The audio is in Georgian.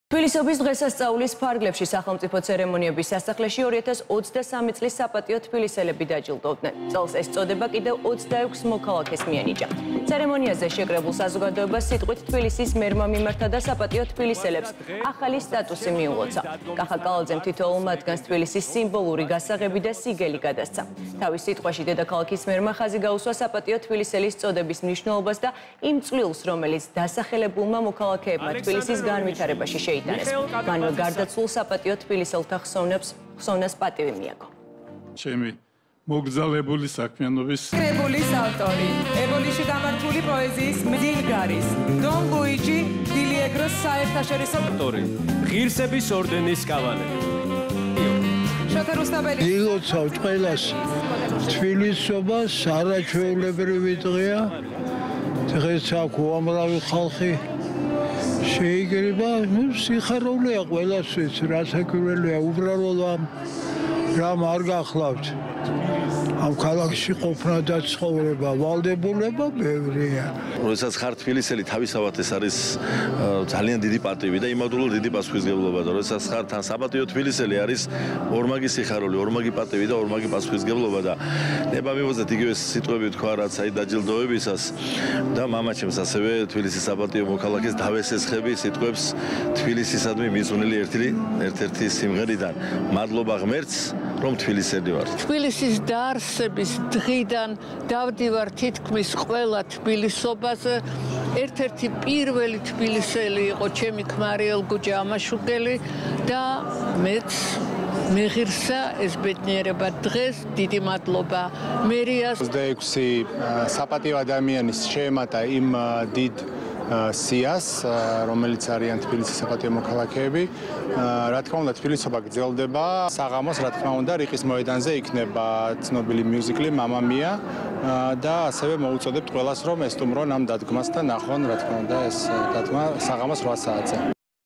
თბილისობის დღესასწაულის ფარგლებში სახელმწიფო ცერემონიების სასახლეში 2023 წლის საპატიო თბილისელები დაჯილდოვდნენ. წელს ეს წოდება კიდევ 26 მოქალაქეს მიენიჭა. ცერემონიაზე შეკრებულ საზოგადოებას სიტყვით თბილისის მერმა მიმართა და საპატიო თბილისელებს ახალი სტატუსი მიულოცა. კახა კალაძემ თითოეულ მათგანს თბილისის სიმბოლური გასაღები და სიგელი გადასცა. თავის სიტყვაში დედაქალაქის მერმა ხაზი გაუსვა საპატიო თბილისელის წოდების მნიშვნელობას და იმ წვლილს, რომელიც დასახელებულმა მოქალაქეებმა თბილისის განვითარებაში შეიტანეს. მანვე გარდაცვლილ საპატიო თბილისელთა ხსოვნას პატივი მიაგო. ჩემი მოგზაურებული საქმიანობის კრებულის ავტორი, ებოლიში გამართული პოეზიის მძილგარის, დონ ლუიჯი დილიეგროს საერთაშორისო ავტორი, ღირსების ორდენის კავალერი. შოთა რუსტაბელი. ილოცავ ყველას თბილისობას არაჩვეულებრივი დღეა. დღეს აქ უამრავი ხალხი შეიძლება, სიხარულეა ყველასთვის, რასაკვირველია, უბრალოდ რამ არ გახლავთ. ამ ქალაქში ყოფნა და ცხოვრება, ვალდებულება ბევრია. როდესაც ხარ თბილისელი, თავისთავად ეს არის ძალიან დიდი პატივი და იმავდროულად დიდი პასუხისმგებლობა და როდესაც ხარ თან საპატიო თბილისელი არის ორმაგი სიხარული, ორმაგი პატივი და ორმაგი პასუხისმგებლობა და ნება მივუძეთ იგივე სიტყვები თქვა რაც აი დაჯილდოებისას და მამაჩემს ასევე თბილისის საპატიო მოქალაქეს დავესესხები სიტყვებს თბილისისადმი მიზუნილი ერთ-ერთი სიმღერიდან მადლობა ღმერთს რომ თბილისელი ვარ. თბილისის დაარსების დღიდან დავდივარ თითქმის ყველა თბილისობაზე. ერთ-ერთი პირველი თბილისელი იყო ჩემი ქმარი ელგუჯა ამაშუგელი და მეც მეღირსა ეს ბედნიერება დღეს დიდი მადლობა მერიას. 26 საპატიო ადამიანის შეემატა იმ დიდ სიას, რომელიც არიან თბილისის საპატიო მოქალაქეები. რა თქმა უნდა, თბილისობა გრძელდება. საღამოს, რა თქმა უნდა, რიყის მოედანზე იქნება ცნობილი მიუზიკლი „მამა მია“ და ასევე მოუწოდებთ ყველას, რომ ესტუმრონ ამ დადგმას და ნახონ, რა თქმა უნდა, ეს დადგმა საღამოს 8 საათზე.